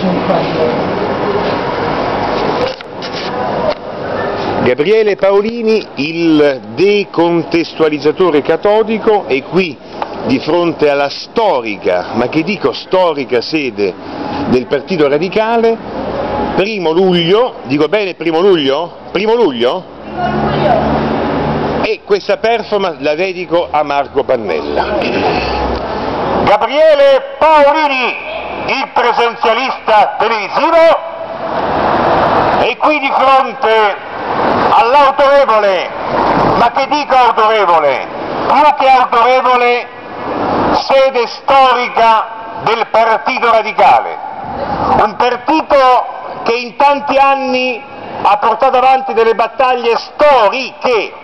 Gabriele Paolini, il decontestualizzatore catodico, è qui di fronte alla storica, ma che dico storica, sede del Partito Radicale. 1° luglio, dico bene 1° luglio? 1° luglio? E questa performance la dedico a Marco Pannella. Gabriele Paolini, il presenzialista televisivo, è qui di fronte all'autorevole, ma che dico autorevole, più che autorevole, sede storica del Partito Radicale, un partito che in tanti anni ha portato avanti delle battaglie storiche,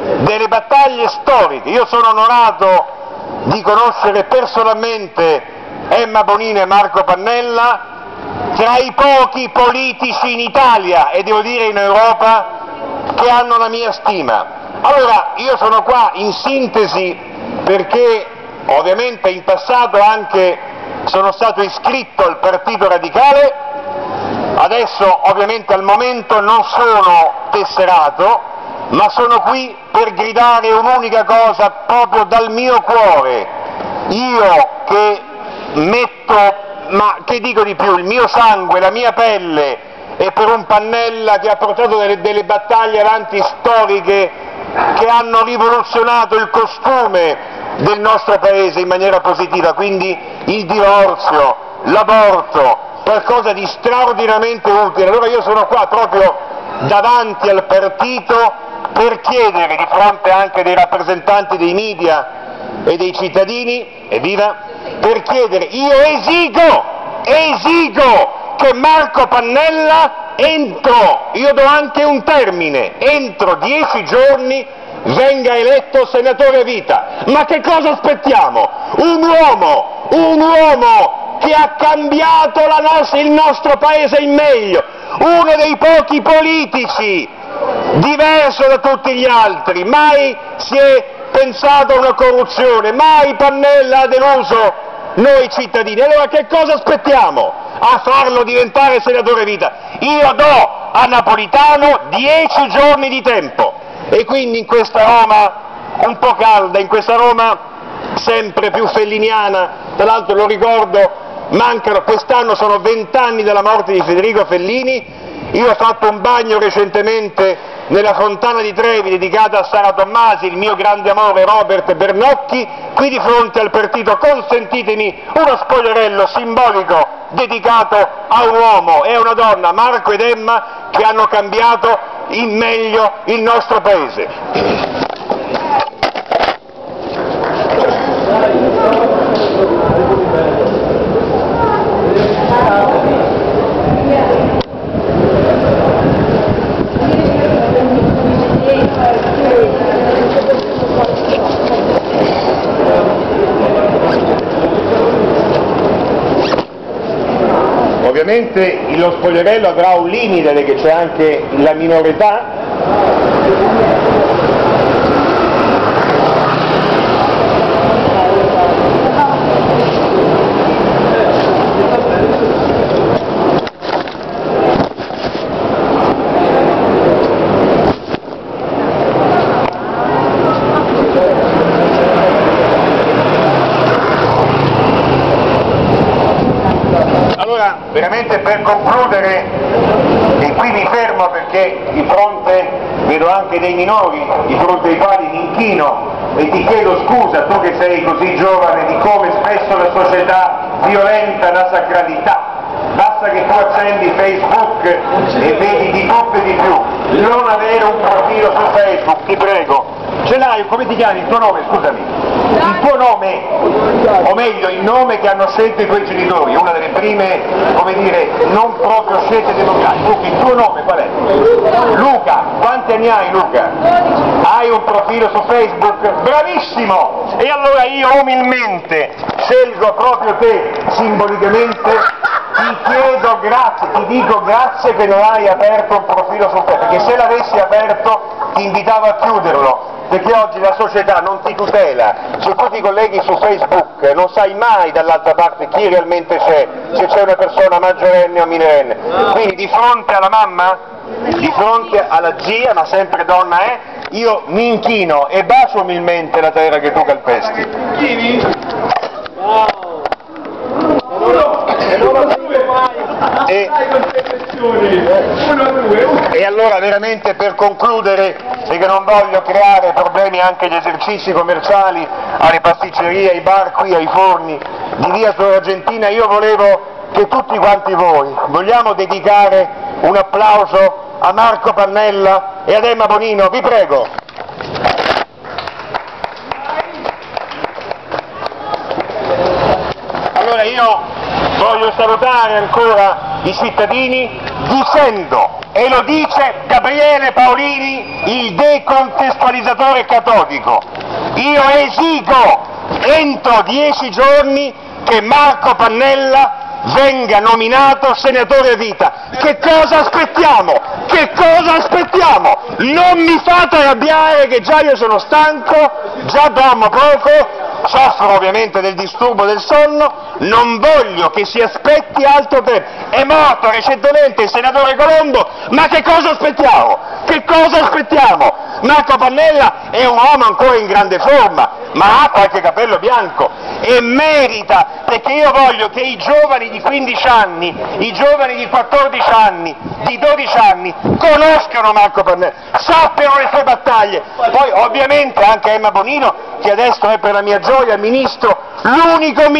Io sono onorato di conoscere personalmente Emma Bonino e Marco Pannella, tra i pochi politici in Italia e devo dire in Europa che hanno la mia stima. Allora, io sono qua in sintesi perché ovviamente in passato anche sono stato iscritto al Partito Radicale, adesso ovviamente al momento non sono tesserato, ma sono qui per gridare un'unica cosa proprio dal mio cuore. Io che metto, ma che dico di più, il mio sangue, la mia pelle, e per un Pannella che ha portato delle battaglie avanti storiche che hanno rivoluzionato il costume del nostro Paese in maniera positiva, quindi il divorzio, l'aborto, qualcosa di straordinariamente utile. Allora io sono qua proprio davanti al partito per chiedere, di fronte anche dei rappresentanti dei media e dei cittadini, evviva, per chiedere, io esigo che Marco Pannella io do anche un termine, entro 10 giorni venga eletto senatore a vita. Ma che cosa aspettiamo? Un uomo che ha cambiato il nostro Paese in meglio, uno dei pochi politici diverso da tutti gli altri, mai si è pensato a una corruzione, mai Pannella ha deluso noi cittadini. Allora che cosa aspettiamo a farlo diventare senatore a vita? Io do a Napolitano 10 giorni di tempo, e quindi in questa Roma un po' calda, in questa Roma sempre più felliniana, tra l'altro lo ricordo, quest'anno sono 20 anni dalla morte di Federico Fellini. Io ho fatto un bagno recentemente nella fontana di Trevi dedicata a Sara Tommasi, il mio grande amore Robert Bernocchi, qui di fronte al partito. Consentitemi uno spogliarello simbolico dedicato a un uomo e a una donna, Marco ed Emma, che hanno cambiato in meglio il nostro Paese. Ovviamente lo spogliarello avrà un limite perché c'è anche la minore età. Veramente per concludere, e qui mi fermo perché di fronte vedo anche dei minori di fronte ai quali mi inchino e ti chiedo scusa, tu che sei così giovane, di come spesso la società violenta la sacralità. Basta che tu accendi Facebook e vedi di tutto e di più. Non avere un profilo su Facebook, ti prego. Ce l'hai, come ti chiami? Il tuo nome, scusami. Il tuo nome, o meglio il nome che hanno scelto i tuoi genitori, una delle prime, come dire, non proprio scelte democratiche. Luca, il tuo nome qual è? Luca, quanti anni hai Luca? Hai un profilo su Facebook? Bravissimo! E allora io umilmente scelgo proprio te, simbolicamente, ti chiedo grazie, ti dico grazie che non hai aperto un profilo su Facebook, perché se l'avessi aperto ti invitavo a chiuderlo. perché oggi la società non ti tutela. Se tu ti colleghi su Facebook non sai mai dall'altra parte chi realmente c'è, se c'è una persona maggiorenne o minorenne. Quindi di fronte alla mamma, di fronte alla zia, ma sempre donna è, io mi inchino e bacio umilmente la terra che tu calpesti. E allora veramente, per concludere, perché non voglio creare problemi anche agli esercizi commerciali, alle pasticcerie, ai bar qui, ai forni di via Tor Argentina, io volevo che tutti quanti voi vogliamo dedicare un applauso a Marco Pannella e ad Emma Bonino, vi prego. Allora io voglio salutare ancora i cittadini dicendo, e lo dice Gabriele Paolini, il decontestualizzatore cattolico, io esigo entro 10 giorni che Marco Pannella venga nominato senatore a vita. Che cosa aspettiamo? Che cosa aspettiamo? Non mi fate arrabbiare che già io sono stanco, già dormo poco, soffro ovviamente del disturbo del sonno, non voglio che si aspetti altro tempo. È morto recentemente il senatore Colombo, ma che cosa aspettiamo? Che cosa aspettiamo? Marco Pannella è un uomo ancora in grande forma, ma ha qualche capello bianco e merita, perché io voglio che i giovani di 15 anni, i giovani di 14 anni, di 12 anni conoscano Marco Pannella, sappiano le sue battaglie. Poi ovviamente anche Emma Bonino, che adesso è per la mia gioia ministro, l'unico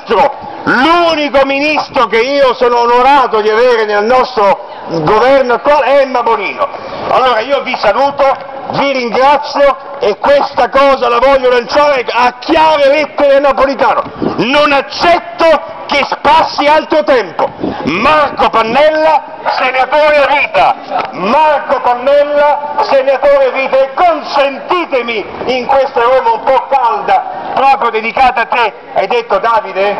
ministro che io sono onorato di avere nel nostro governo attuale è Emma Bonino. Allora io vi saluto, vi ringrazio e questa cosa la voglio lanciare a chiare lettere napolitano. Non accetto che passi altro tempo. Marco Pannella, senatore a vita. Marco Pannella, senatore a vita. E consentitemi in questa Roma un po' calda, proprio dedicata a te. Hai detto Davide?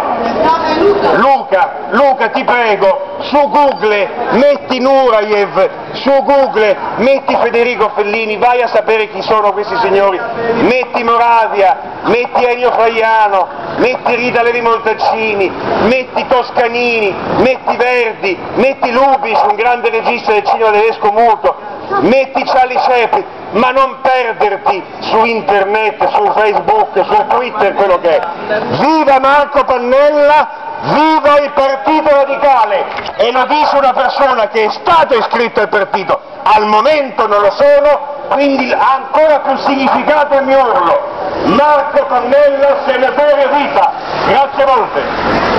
Luca, ti prego, su Google metti Nureyev, su Google metti Federico Fellini, vai a sapere chi sono questi signori, metti Moravia, metti Ennio Flaiano, metti Rita Levi Montalcini, metti Toscanini, metti Verdi, metti Lubis, un grande regista del cinema tedesco muto, metti Charlie Chaplin, ma non perderti su internet, su Facebook, su Twitter, quello che è. Viva Marco Pannella! Viva il Partito Radicale! E lo dice una persona che è stata iscritta al partito, al momento non lo sono, quindi ha ancora più significato il mio urlo. Marco Pannella, senatore a vita! Grazie molte!